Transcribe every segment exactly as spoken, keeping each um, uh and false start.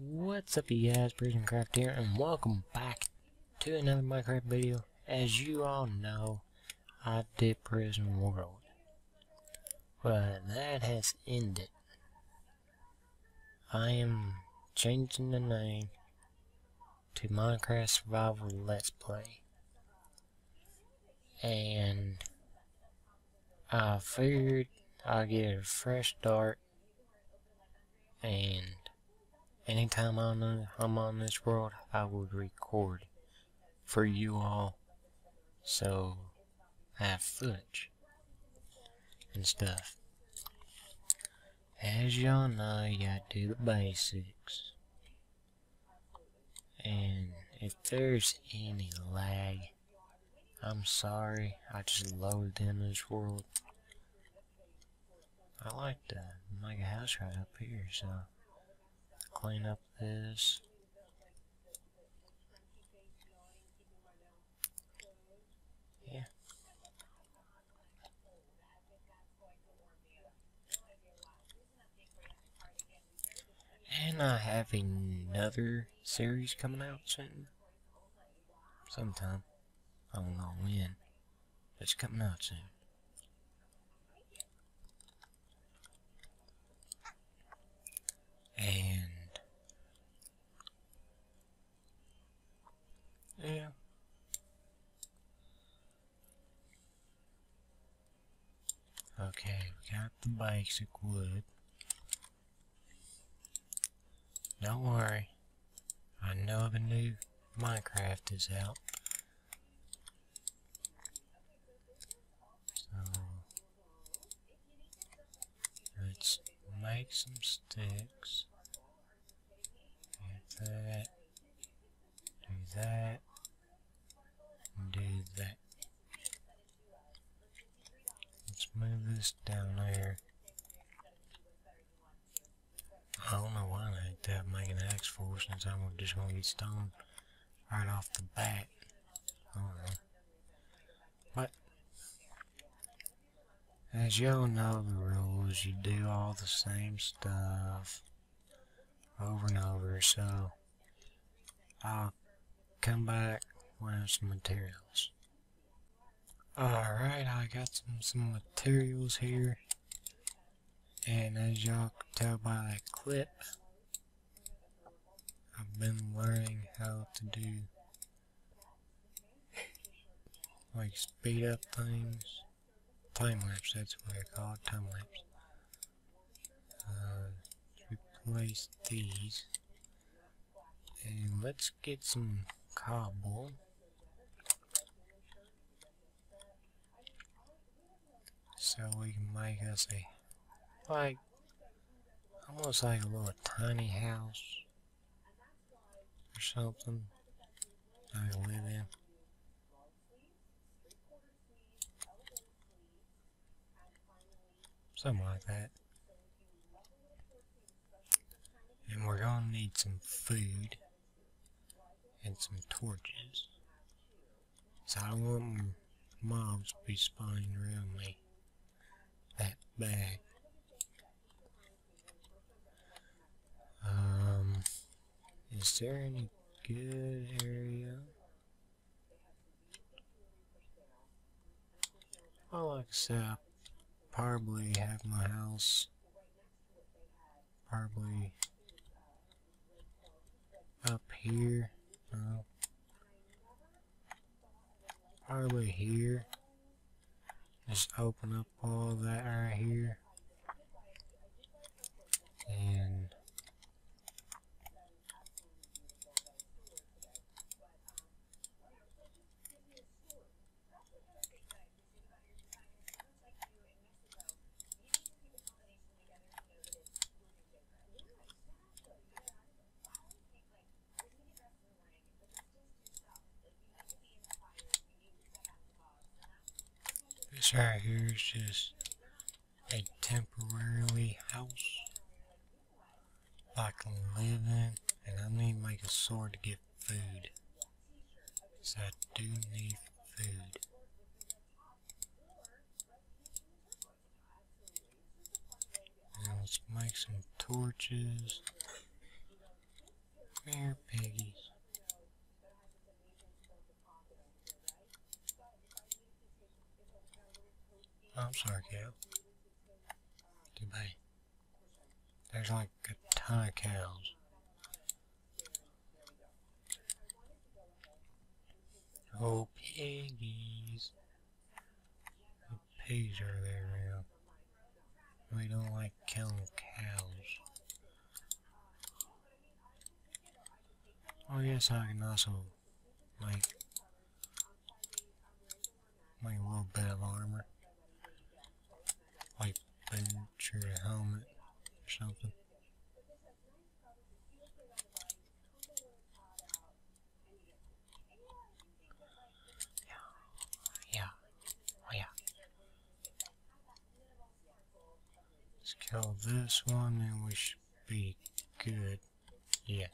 What's up, you guys? PrisonCraft here, and welcome back to another Minecraft video. As you all know, I did Prison World, but that has ended. I am changing the name to Minecraft Survival Let's Play, and I figured I'd get a fresh start, and anytime I'm on, I'm on this world, I would record for you all, so I have footage and stuff. As y'all know, you gotta do the basics, and if there's any lag, I'm sorry. I just loaded in this world. I like to make a house right up here, so clean up this. Yeah. And I have another series coming out soon. Sometime. I don't know when. But it's coming out soon. And yeah. Okay, we got the basic wood. Don't worry. I know the new Minecraft is out. So let's make some sticks. Get that. Do that. And do that. Let's move this down there. I don't know why I ain't that making an axe for since I'm just gonna get stone right off the bat. I don't know. But as y'all know the rules, you do all the same stuff over and over, so I'll come back when I have some materials. Alright, I got some, some materials here, and as y'all can tell by that clip, I've been learning how to do like speed up things. Time lapse, that's what they're called, time lapse. Uh, let's replace these. And let's get some cobble. So we can make us a, like, almost like a little tiny house or something I can live in. Something like that. And we're gonna need some food and some torches. So I don't want mobs to be spawning around me that bad. Um, is there any good area? Well, like I said, I probably have my house probably up here. No. Probably here. Just open up all that right here. And this right here is just a temporarily house I can live in, and I need to make a sword to get food. So I do need food. And let's make some torches. Come here, piggies. Oh, I'm sorry, cow. Too bad. There's like a ton of cows. Oh, piggies. The pigs are there now. We don't like killing cows. Oh yes, I can also make, make a little bit of armor. Like boots or a helmet or something. Yeah, oh yeah. Let's kill this one and we should be good. Yeah.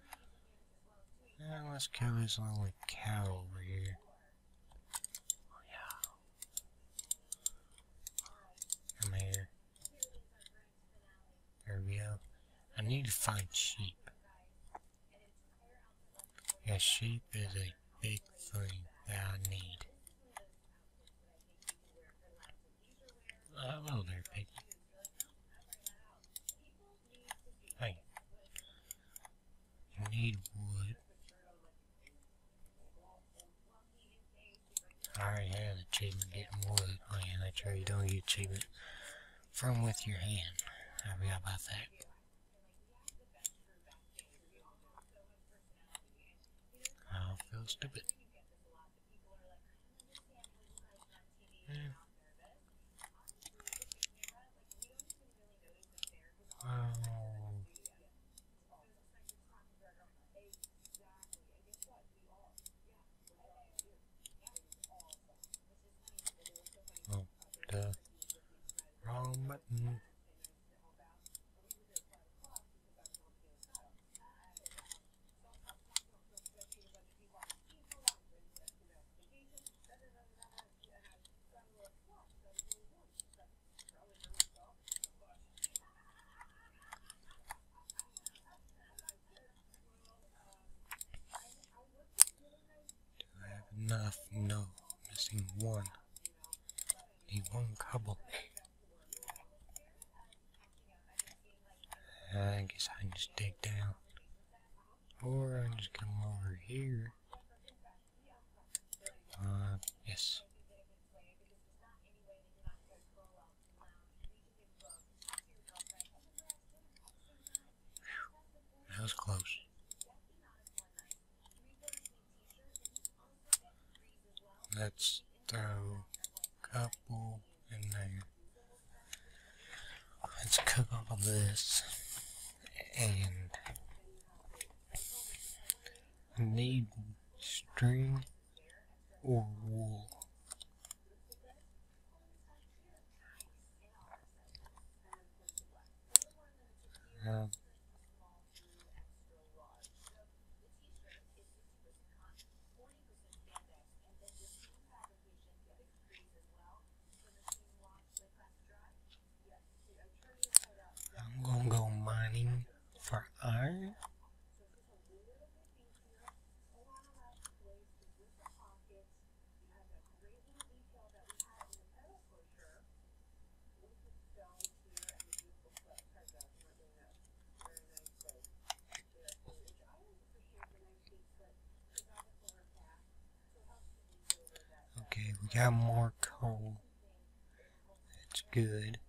Now let's kill this little cow over here. Oh yeah. Come here. There we go. I need to find sheep. Yeah, sheep is a big thing that I need. Oh, hello there, piggy. Hey. You need wood. I already had an achievement getting wood. Oh yeah, that's right, you don't get achievement from with your hand. I forgot about that. I feel stupid. Yeah. Oh. Oh, duh. Wrong button. Do I have enough? No. Missing one. Need one cobble. I guess I can just dig down. Or I can just come over here. Uh, yes. Whew. That was close. Let's throw a couple in there. Let's cook all of this. And I need string or wool. Uh, I'm gonna go mining for iron. Okay, we got more coal. That's good.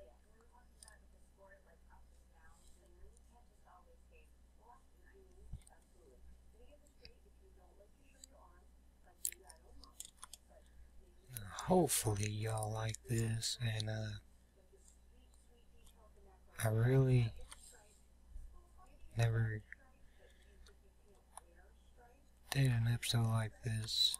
Hopefully y'all like this, and uh, I really never did an episode like this.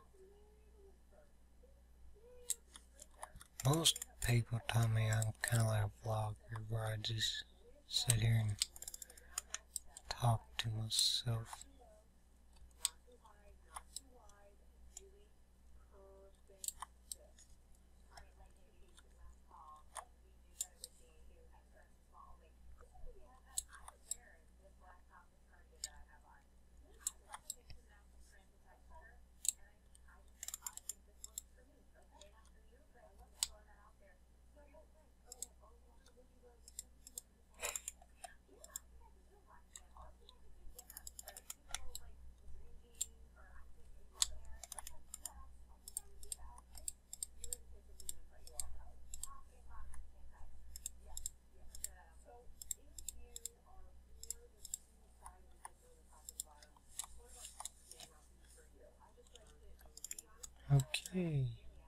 Most people tell me I'm kind of like a vlogger where I just sit here and talk to myself. Hey.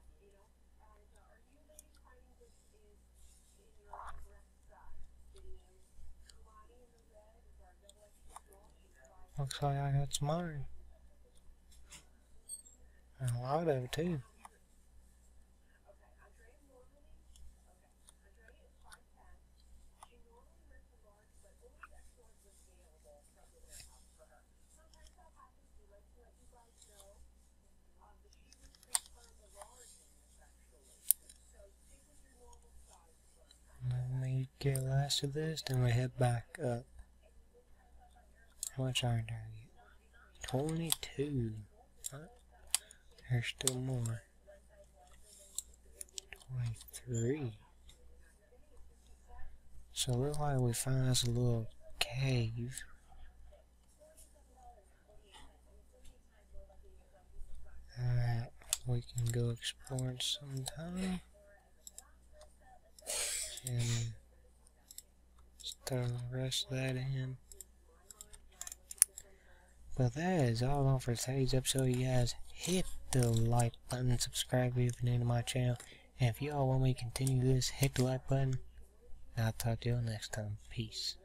Looks like I got some iron. And a lot of it too. Let me get last of this, then we head back up. How much iron do I get? twenty-two. Huh? There's still more. twenty-three. So it looks like we find us a little cave. Alright, we can go exploring sometime. And throw the rest of that in. But that is all on for today's episode, you guys. Hit the like button, subscribe if you're new to my channel. And if y'all want me to continue this, hit the like button. And I'll talk to y'all next time. Peace.